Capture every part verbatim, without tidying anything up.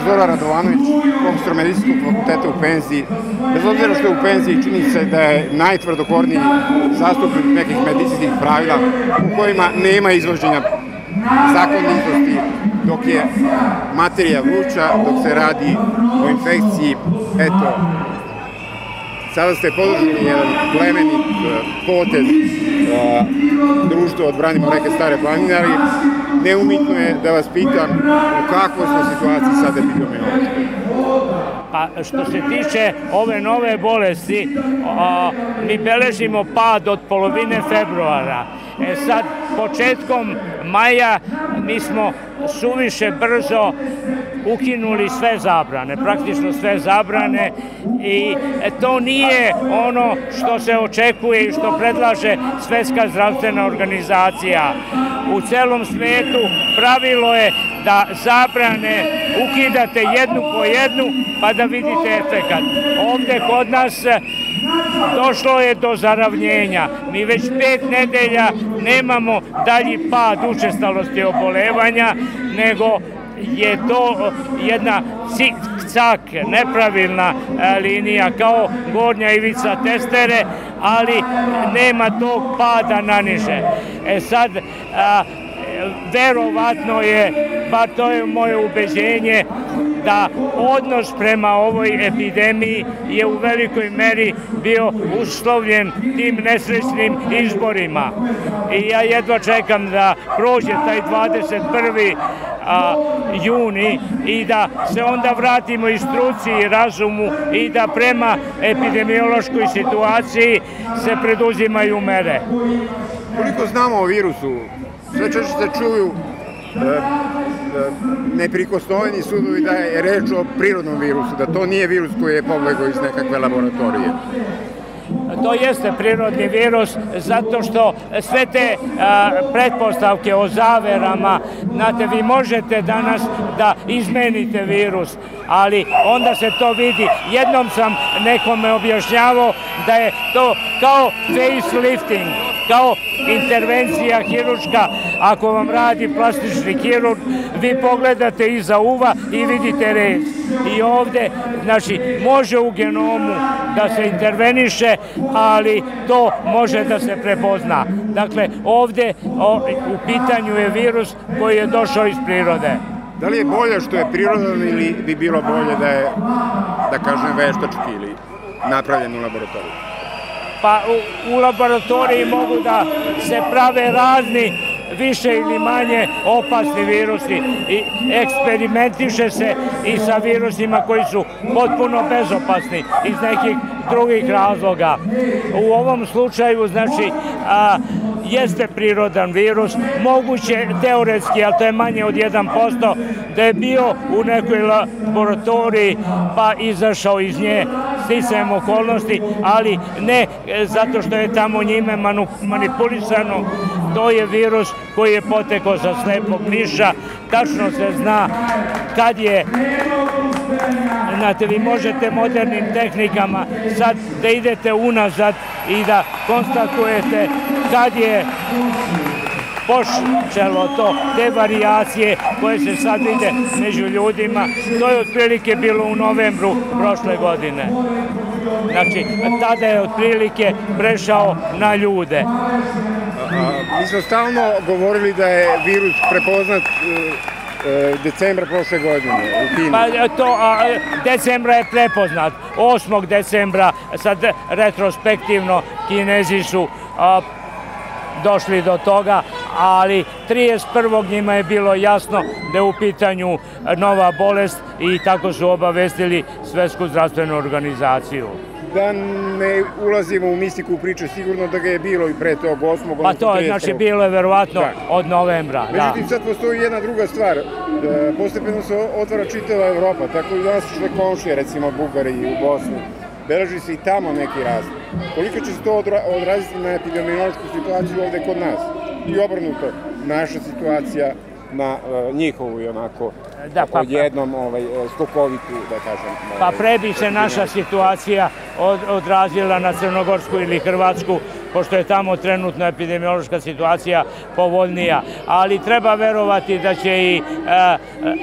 Zoran Radovanović, profesor medicinskog fakulteta u penziji. Bez obzira što je u penziji, čini se da je najtvrdokorniji zastupnik nekih medicinskih pravila u kojima nema izvođenja zakonitosti, dok je materija vruća, dok se radi o infekciji. Eto, sada ste podržali jedan plemenit potez društva Odbranimo reke Stare planine, ali neumitno je da vas pitam u kakvoj smo situaciji sada epidemiološkoj. Pa što se tiče ove nove bolesti, mi beležimo pad od polovine februara. E sad, početkom maja mi smo suviše brzo ukinuli sve zabrane, praktično sve zabrane, i to nije ono što se očekuje i što predlaže Svetska zdravstvena organizacija. U celom svetu pravilo je da zabrane ukidate jednu po jednu pa da vidite efekat. Ovde kod nas došlo je do zaravnjenja. Mi već pet nedelja nemamo dalji pad učestalosti obolevanja, nego je to jedna cak, nepravilna linija, kao gornja ivica testere, ali nema tog pada na niže. E sad, verovatno je, bar to je moje ubeđenje, da odnos prema ovoj epidemiji je u velikoj meri bio uslovljen tim nesrećnim izborima. I ja jedva čekam da prođe taj dvadeset prvi juni i da se onda vratimo i struci i razumu i da prema epidemiološkoj situaciji se preduzimaju mere. Koliko znamo o virusu? Sve češće se čuju neprikosnoveni sudovi da je reč o prirodnom virusu, da to nije virus koji je pobegao iz nekakve laboratorije. To jeste prirodni virus, zato što sve te pretpostavke o zaverama, znate, vi možete danas da izmenite virus, ali onda se to vidi. Jednom sam nekome objašnjavao da je to kao facelifting, kao intervencija hiruška. Ako vam radi plastični hirurg, vi pogledate iza uva i vidite rez. I ovde, znači, može u genomu da se interveniše, ali to može da se prepozna. Dakle, ovde u pitanju je virus koji je došao iz prirode. Da li je bolje što je prirodan ili bi bilo bolje da je, da kažem, veštački ili napravljen u laboratoriju? Pa u laboratoriji mogu da se prave razni više ili manje opasni virusi i eksperimentiše se i sa virusima koji su potpuno bezopasni iz nekih drugih razloga. U ovom slučaju, znači, jeste prirodan virus, moguće teoretski, ali to je manje od jedan posto, da je bio u nekoj laboratoriji pa izašao iz nje sticajem okolnosti, ali ne zato što je tamo njime manipulisano. To je virus koji je potekao sa slepog miša, tačno se zna kad je. Znate, vi možete modernim tehnikama sad da idete unazad i da konstatujete kad je počelo to, te varijacije koje se sad vide među ljudima. To je otprilike bilo u novembru prošle godine. Znači, tada je otprilike prešao na ljude. Mi smo stalno govorili da je virus prepoznat decembra prošle godine u Kini. Pa to, decembra je prepoznat. osmog decembra, sad retrospektivno, Kinezi su došli do toga, ali trideset prvog njima je bilo jasno da je u pitanju nova bolest i tako su obavestili Svetsku zdravstvenu organizaciju. Da ne ulazimo u mistiku priče, sigurno da ga je bilo i pre tog osmog Pa to je, znači, bilo je verovatno od novembra. Međutim, sad postoji jedna druga stvar. Postepeno se otvara čitava Evropa, tako i danas sve komšije, recimo Bugari i u Bosni. Beleži se i tamo neki rast. Koliko će se to odraziti na epidemiološku situaciju ovde kod nas? I obrnuto, naša situacija na njihovu i onako odjednom skokovitu, da kažem. Pa pre bi se naša situacija odrazila na Crnogorsku ili Hrvatsku, pošto je tamo trenutno epidemiološka situacija povoljnija. Ali treba verovati da će i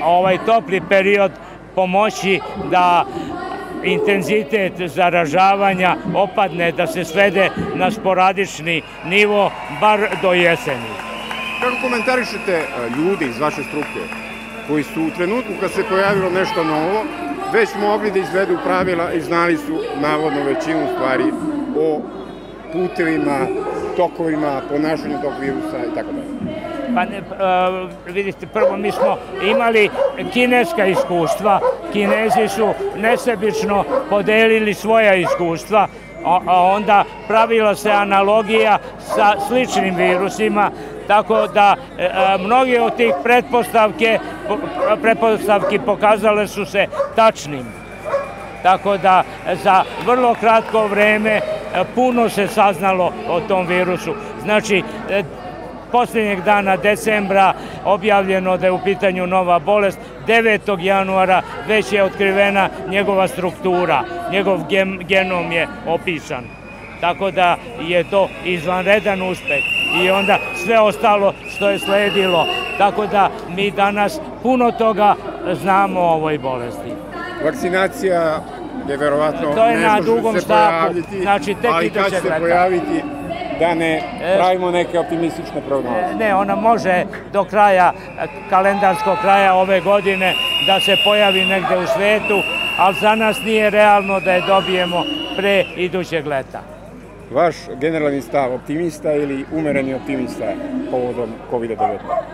ovaj topli period pomoći da intenzitet zaražavanja opadne, da se svede na sporadični nivo, bar do jeseni. Kako komentarišete ljudi iz vaše struke koji su u trenutku kad se pojavilo nešto novo već mogli da izvedu pravila i znali su navodno većinu stvari o putevima, tokovima, ponašanju tog virusa i tako dalje? Pa ne, uh, vidite, prvo mi smo imali kineska iskustva, Kinezi su nesebično podelili svoja iskustva, a, a onda pravila se analogija sa sličnim virusima, tako da e, mnoge od tih pretpostavke, pretpostavki pokazale su se tačnim. Tako da za vrlo kratko vreme puno se saznalo o tom virusu. Znači, posljednjeg dana decembra objavljeno da je u pitanju nova bolest, devetog januara već je otkrivena njegova struktura, njegov gen, genom je opisan. Tako da je to izvanredan uspeh i onda sve ostalo što je sledilo. Tako da mi danas puno toga znamo o ovoj bolesti. Vakcinacija je verovatno to je nešto na dugom što će se pojaviti, znači, tek ali kad će se pojaviti da ne pravimo neke optimistične prognoze? Ne, ona može do kraja, kalendarskog kraja ove godine da se pojavi negde u svetu, ali za nas nije realno da je dobijemo pre idućeg leta. Vaš generalni stav, optimista ili umereni optimista povodom kovid devetnaest?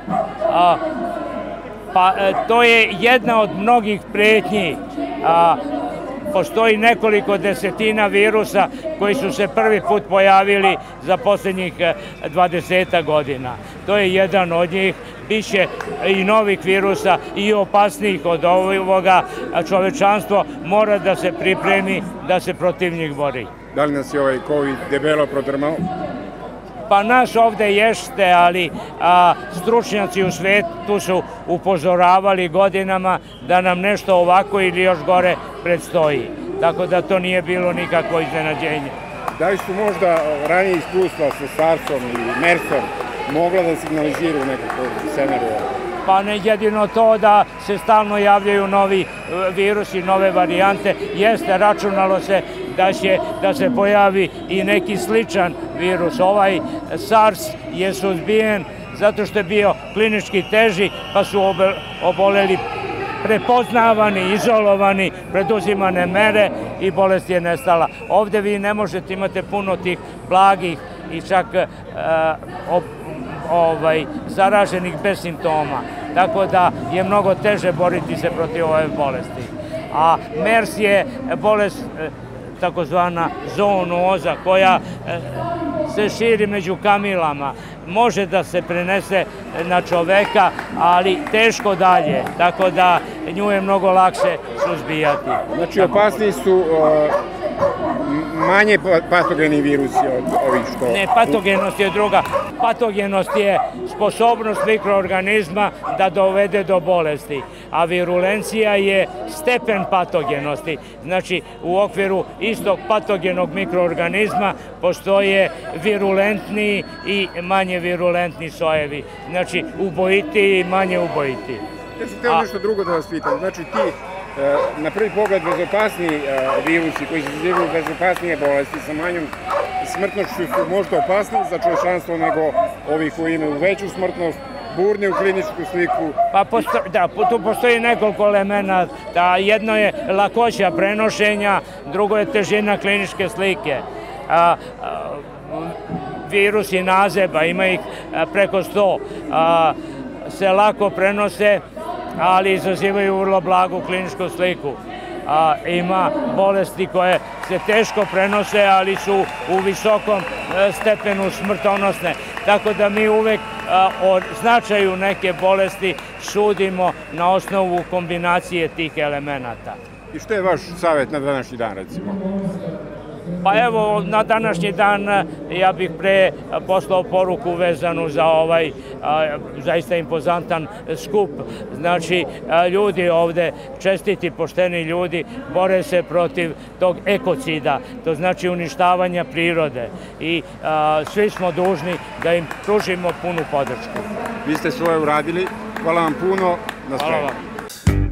A, pa to je jedna od mnogih pretnji. A, postoji nekoliko desetina virusa koji su se prvi put pojavili za posljednjih dvadesetak godina. To je jedan od njih. Biće i novih virusa i opasnijih od ovoga. Čovečanstvo mora da se pripremi da se protiv njih bori. Da li nas je ovaj COVID debelo prodrmao? Pa nas ovde jeste, ali a, stručnjaci u svetu su upozoravali godinama da nam nešto ovako ili još gore predstoji. Tako da to nije bilo nikakvo iznenađenje. Da li su možda ranije iskustva sa SARS-om ili MERS-om mogla da signaliziru nekako scenariju? Pa ne jedino to da se stalno javljaju novi virusi, nove varijante. Jeste, računalo se da će da se pojavi i neki sličan virus. Ovaj SARS je suzbijen zato što je bio klinički teži, pa su oboleli prepoznavani, izolovani, preduzimane mere i bolest je nestala. Ovde vi ne možete, imate puno tih blagih i čak uh, ovaj, zaraženih bez simptoma. Tako da je mnogo teže boriti se protiv ove bolesti. A MERS je bolest takozvana zoonoza koja se širi među kamilama. Može da se prenese na čoveka, ali teško dalje. Tako da nju je mnogo lakše suzbijati. Znači opasni su manje patogeni virusi od ovih što... Ne, patogenost je druga. Patogenost je sposobnost mikroorganizma da dovede do bolesti, a virulencija je stepen patogenosti. Znači, u okviru istog patogenog mikroorganizma postoje virulentni i manje virulentni sojevi. Znači, ubojiti i manje ubojiti. Ja sam htio nešto drugo da vas pitam. Znači, ti na prvi pogled bezopasni virusi koji izazivaju bezopasnije bolesti sa manjom smrtnošću su možda opasniji za čovječanstvo nego ovi koji imaju veću smrtnost, burni u kliničku sliku. Pa posto, da, tu postoji nekoliko elementa. Jedno je lakoća prenošenja, drugo je težina kliničke slike. A, a, virusi nazeba, ima ih preko sto, a, se lako prenose, ali izazivaju vrlo blagu kliničku sliku. A, ima bolesti koje se teško prenose, ali su u visokom stepenu smrtonosne. Tako da mi uvek a, o značaju neke bolesti sudimo na osnovu kombinacije tih elemenata. I što je vaš savjet na današnji dan, recimo? Pa evo, na današnji dan ja bih pre poslao poruku vezanu za ovaj a, zaista impozantan skup. Znači, a, ljudi ovde, čestiti, pošteni ljudi, bore se protiv tog ekocida, to znači uništavanja prirode. I a, svi smo dužni da im pružimo punu podršku. Vi ste svoje uradili, hvala vam puno Na Hvala spremni. vam.